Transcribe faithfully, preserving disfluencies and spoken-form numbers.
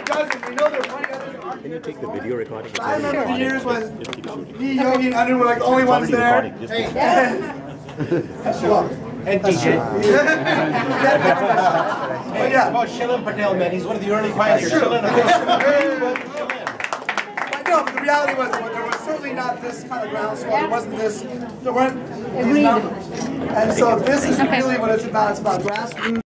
dozen. We know there are plenty others. Can you take the video recording? I remember the years when me, Yogi, and Anu were like the only ones there. Hey. And D J. But yeah. About Shilan Patel, man. He's one of the early pioneers. Shilan But no, but the reality was there was certainly not this kind of groundswell. There wasn't this. There weren't these numbers. And so this is really what it's about. It's about grassroots.